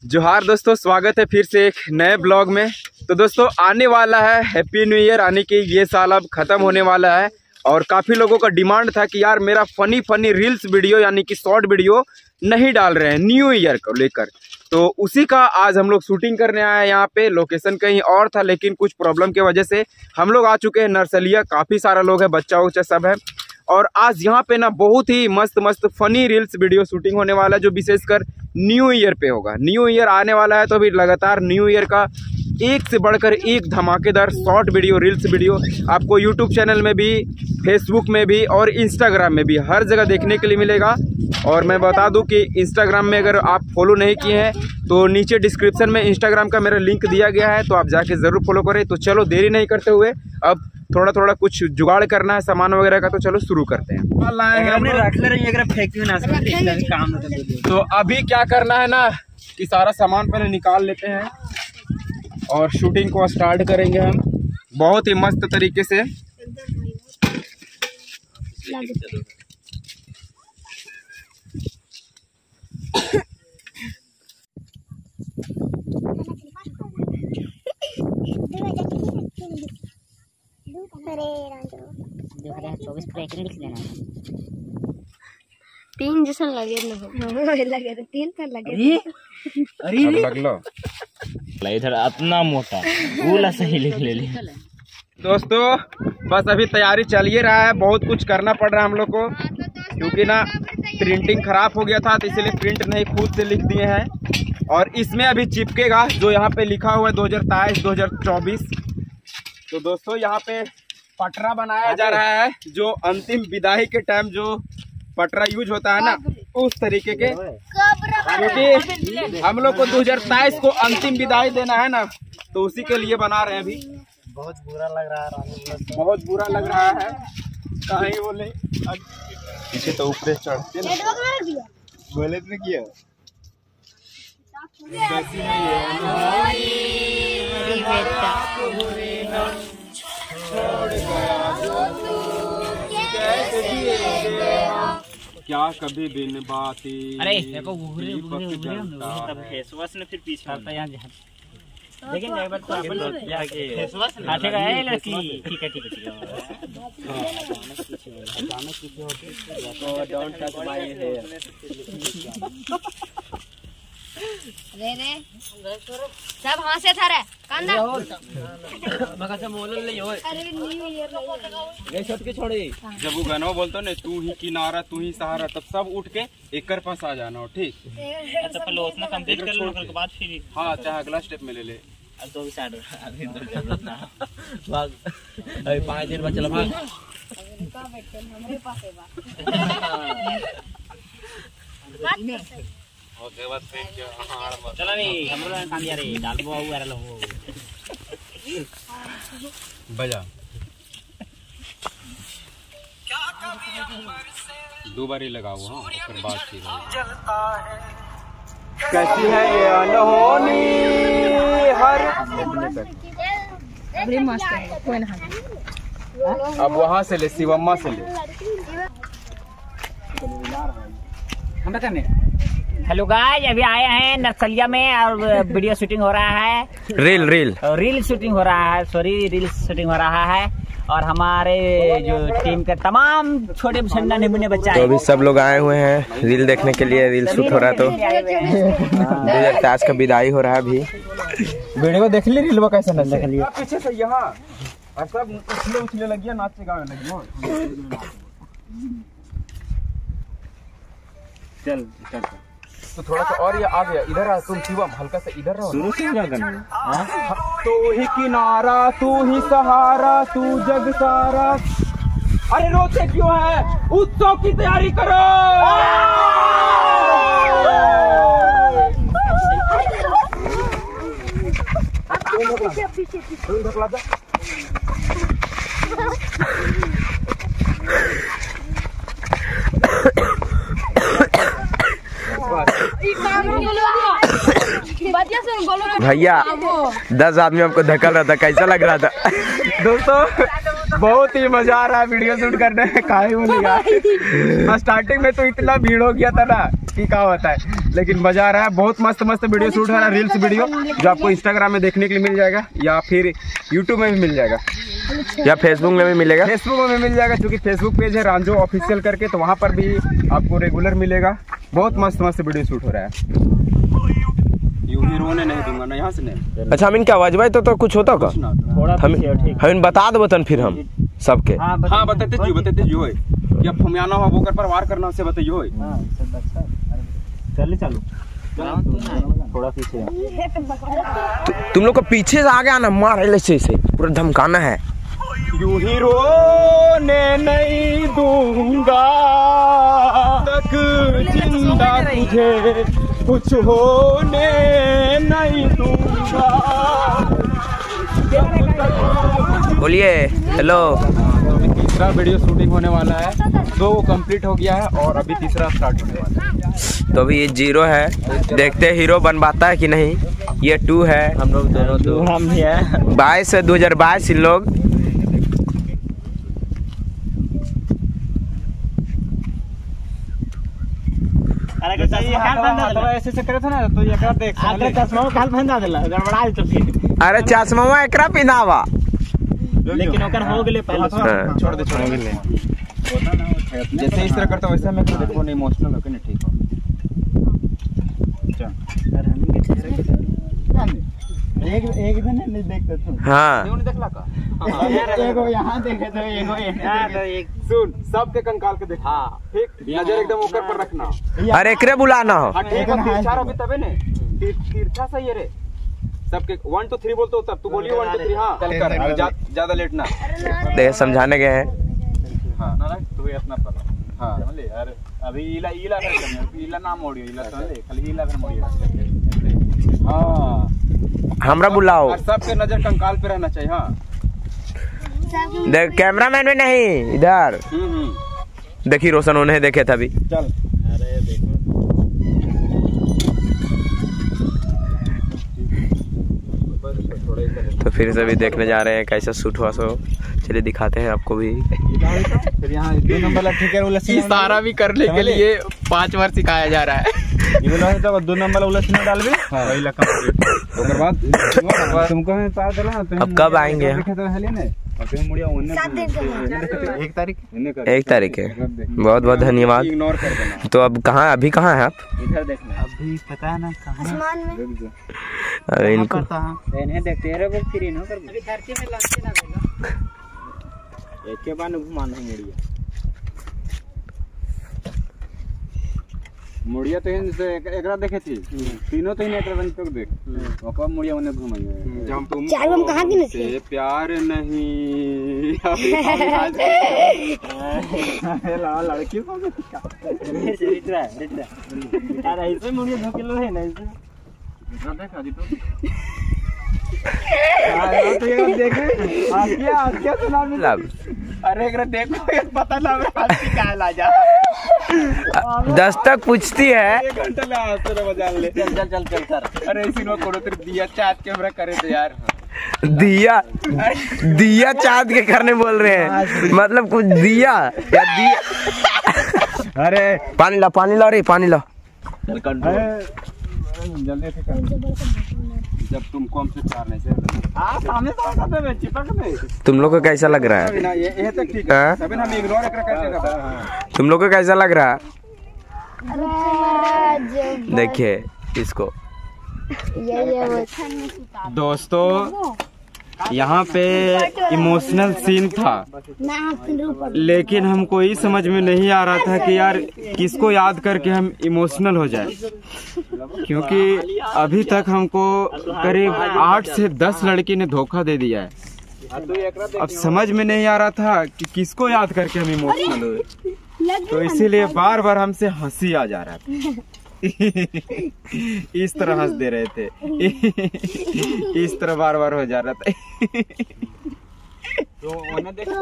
जोहार दोस्तों, स्वागत है फिर से एक नए ब्लॉग में। तो दोस्तों आने वाला है हैप्पी न्यू ईयर, यानी कि ये साल अब ख़त्म होने वाला है और काफ़ी लोगों का डिमांड था कि यार मेरा फनी रील्स वीडियो यानी कि शॉर्ट वीडियो नहीं डाल रहे हैं न्यू ईयर को लेकर। तो उसी का आज हम लोग शूटिंग करने आए हैं। यहाँ पे लोकेशन कहीं और था लेकिन कुछ प्रॉब्लम की वजह से हम लोग आ चुके हैं नरसलिया। काफ़ी सारा लोग है, बच्चा उच्चा सब है और आज यहाँ पे ना बहुत ही मस्त फनी रील्स वीडियो शूटिंग होने वाला है जो विशेषकर न्यू ईयर पे होगा। न्यू ईयर आने वाला है तो अभी लगातार न्यू ईयर का एक से बढ़कर एक धमाकेदार शॉर्ट वीडियो रील्स वीडियो आपको यूट्यूब चैनल में भी, फेसबुक में भी और इंस्टाग्राम में भी हर जगह देखने के लिए मिलेगा। और मैं बता दूं कि इंस्टाग्राम में अगर आप फॉलो नहीं किए हैं तो नीचे डिस्क्रिप्शन में इंस्टाग्राम का मेरा लिंक दिया गया है, तो आप जाके ज़रूर फॉलो करें। तो चलो देरी नहीं करते हुए अब थोड़ा कुछ जुगाड़ करना है सामान वगैरह का, तो चलो शुरू करते हैं। तो अभी क्या करना है ना कि सारा सामान पहले निकाल लेते हैं और शूटिंग को स्टार्ट करेंगे हम बहुत ही मस्त तरीके से। तीन जैसा लगे लगे तीन पर लगे। अरे लगलो इधर इतना मोटा गोला सही लिख ले। दोस्तों बस अभी तैयारी चल ही रहा है, बहुत कुछ करना पड़ रहा है हम लोग को क्योंकि ना प्रिंटिंग खराब हो गया था तो इसलिए प्रिंट नहीं खुद से लिख दिए हैं और इसमें अभी चिपकेगा जो यहाँ पे लिखा हुआ है 2023-2024। तो दोस्तों यहाँ पे पटरा बनाया जा रहा है जो अंतिम विदाई के टाइम जो पटरा यूज होता है ना उस तरीके के, क्योंकि हम लोग को 2023 को अंतिम विदाई देना है ना तो उसी के लिए बना रहे हैं। अभी बहुत बुरा लग रहा है, बहुत बुरा लग रहा है। कहीं बोले पीछे तो ऊपर चढ़ते बोले ने किया क्या कभी बिन बाती। अरे देखो फेसवॉश ने फिर पीछे आता है यहाँ लेकिन एक बार तो अपन फेसवॉश आठेगा है लड़की। ठीक है डोंट टच माय हेयर। रे सब हंसे था रे कांदा मगा से मोल ले ओए। अरे न्यू ईयर गए छत के छोड़े जब वो गाना बोलता ना तू ही किनारा तू ही सहारा, तब सब उठ के एक पास आ जाना। ठीक अच्छा पहले उतना कंप्लीट कर लो के बाद फिर हाँ चाहे अगला स्टेप में ले ले। अब तो भी साइड अभी तो जरूरत ना भाग अभी 5 दिन बाद चलो भाग का बैठे हमारे पास है ओके बस फिर क्या चलो नहीं हमरो काम यार डालबो आ यार लो बजा दो बारी लगाओ। हाँ फिर बात की कैसी है ये अनहोनी हर बड़ी मस्त है कोई ना। अब वहाँ से ले शिवम्मा से ले। हम बताने हेलो गाइस, अभी आए हैं नरसलिया में और वीडियो शूटिंग हो रहा है। रील शूटिंग हो रहा है, रील शूटिंग हो रहा है और हमारे जो टीम के तमाम छोटे नन्हे बच्चे तो अभी सब लोग आए हुए हैं रील देखने के लिए। रील शूट हो रहा है तो 2023 का विदाई हो रहा है। अभी वीडियो देख ली, रील कैसे न देख लिया पीछे से यहाँ सब उछले लगी है, नाचने गाने लगी। चल तो थोड़ा सा और ये आ गया इधर आ तुम शिवम, हल्का सा इधर रहो। शुरू से तू ही किनारा तू ही सहारा तू जग सारा। अरे रोते क्यों है, उत्सव की तैयारी करो। भैया 10 आदमी हमको धकल रहा था, कैसा लग रहा था? दोस्तों बहुत ही मजा आ रहा है वीडियो शूट करने में, काहे बोलेगा। स्टार्टिंग में तो इतना भीड़ हो गया था ना कि क्या होता है, लेकिन मजा आ रहा है। बहुत मस्त मस्त वीडियो शूट हो रहा है, रील्स वीडियो, जो आपको इंस्टाग्राम में देखने के लिए मिल जाएगा या फिर यूट्यूब में भी मिल जाएगा या फेसबुक में भी मिलेगा। फेसबुक में मिल जाएगा, क्योंकि फेसबुक पेज है रांझो ऑफिशियल करके, तो वहाँ पर भी आपको रेगुलर मिलेगा। बहुत मस्त मस्त वीडियो शूट हो रहा है। यूं ही रोने नहीं दूंगा ना यहाँ से नहीं। अच्छा हम इनके आवाज भाई तो कुछ होता का हम बता दो बतन फिर हम सबके। हाँ बताते जो है कि अब हम आना हो वो कर पर वार करना से बताइयो है। चल चालू थोड़ा पीछे तुम लोग को पीछे से आगे आना, मार ऐसे पूरा धमकाना है। यूं ही रोने नहीं दूंगा तक जिंदा तुझे कुछ होने नहीं दूंगा। बोलिए हेलो। तीसरा वीडियो शूटिंग होने वाला है, 2 कंप्लीट हो गया है और अभी तीसरा स्टार्ट होने वाला है। तो अभी ये 0 है, देखते हैं हीरो बनवाता है कि नहीं। ये 2 है, हम लोग दोनों 2 हम भी है। 22 है 2022 इन लोग। ऐसे से करे थे ना तो ये कर देख चश्मा काल पहना देला गड़बड़ा तो फिर। अरे चश्मा एकरा पिनावा, लेकिन ओकर हो गेले पहले। छोड़ दे जैसे इस तरह करता वैसे मैं तो देखो नहीं इमोशनल होके नहीं ठीक हो। एक दिन नहीं देखते तुम। हाँ नहीं देखला का एगो यहाँ देखे तो एगो एक सुन सब के कंकाल के देख। हां ठीक, नजर एकदम ऊपर पर रखना। अरे एकरे बुलाना हो। ठीक है चार अभी तबे ने तीरछा सही है रे। सबके 1 2 3 बोलते हो तब तू बोलियो 1 2 3। हां चल कर ज्यादा लेट ना दे, समझाने गए हैं। हां ना तू इतना पर। हां समझ ले यार, अभी इला कर इला ना मोड़ियो, इला समझ ले खाली इला कर मोड़ियो। हां हमरा बुलाओ। और सबके नजर कंकाल पे रहना चाहिए। हाँ देख कैमरामैन में नहीं, इधर देखी रोशन उन्हें देखे था अभी। चल अरे देखो तो फिर से भी देखने जा रहे हैं कैसा शूट हुआ। सो चलिए दिखाते हैं आपको भी। फिर यहाँ 2 नंबर ठीक है, इशारा भी करने के लिए 5 बार सिखाया जा रहा है। तो 2 नंबर उलझने डाल भी वही लगा। ओकर बाद तुमको मैं पास चला ना। अब कब आएंगे? एक तारीख है। बहुत बहुत धन्यवाद। इग्नोर कर देना। तो अब कहाँ, अभी कहाँ है आप? इधर देखना अभी पता है ना कहाँ आसमान में। अरे इनको इन्हें देखते हैं रे फिर इन्हों कर अभी धरती में लंचे ना बोला एक के बाद घुमाना मुड़िया तो एकरा देखे थी तीनों तो एकरा रंग तक देख ओकर मुड़िया उन्हें घुमाइए। जब तुम कहां की से प्यार नहीं ला लड़की को अरे ऐसे मुड़िया धोके लो है ना ऐसे देखा दी तो ये देखे क्या सुना मिला। अरे एकरा देखो ये पता ना क्या ला जा 10 तक पूछती है। 1 घंटा ले आते रे बजा ले। चल सर। अरे इसी में कोनो तेरे दिया चाट कैमरा करे तो यार। दिया चाँद के करने बोल रहे हैं, मतलब कुछ दिया या दिया। अरे पानी ला रे पानी ला। जल्दी से कर। जब तुमको हमसे प्यार नहीं से चिपक में तुम लोग को कैसा लग रहा है? ये तक ठीक है, तभी हम इग्नोर करके। तुम लोग को कैसा लग रहा है? देखिए इसको दोस्तों, यहाँ पे इमोशनल सीन था, लेकिन हमको ये समझ में नहीं आ रहा था कि यार किसको याद करके हम इमोशनल हो जाए, क्योंकि अभी तक हमको करीब 8 से 10 लड़की ने धोखा दे दिया है। अब समझ में नहीं आ रहा था कि किसको याद करके हम इमोशनल हुए, तो इसीलिए बार बार हमसे हंसी आ जा रहा था। इस तरह हंस दे रहे थे, इस तरह बार बार हो जा रहा था। तो उन्हें देखो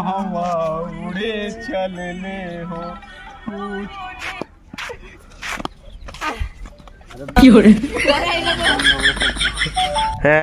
उड़े चलने हो है।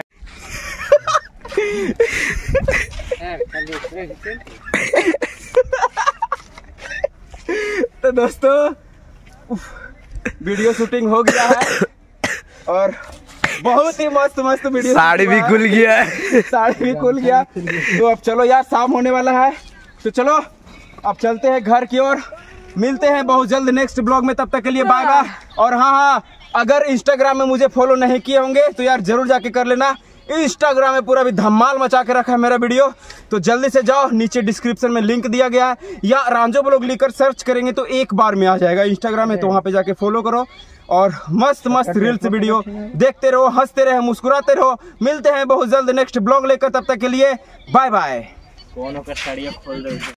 तो दोस्तों वीडियो शूटिंग हो गया है और बहुत ही मस्त मस्त वीडियो। साड़ी भी खुल गया है। साड़ी भी खुल गया। तो अब चलो यार, शाम होने वाला है, तो चलो अब चलते हैं घर की ओर। मिलते हैं बहुत जल्द नेक्स्ट ब्लॉग में, तब तक के लिए बाय बाय। और हाँ, अगर इंस्टाग्राम में मुझे फॉलो नहीं किए होंगे तो यार जरूर जाके कर लेना। इंस्टाग्राम में पूरा भी धमाल मचा के रखा है मेरा वीडियो, तो जल्दी से जाओ, नीचे डिस्क्रिप्शन में लिंक दिया गया है, या रांझो ब्लॉग लिखकर सर्च करेंगे तो एक बार में आ जाएगा इंस्टाग्राम में, तो वहां पे जाके फॉलो करो और मस्त मस्त रील्स वीडियो देखते रहो, हंसते रहो, मुस्कुराते रहो। मिलते हैं बहुत जल्द नेक्स्ट ब्लॉग लेकर, तब तक के लिए बाय बाय।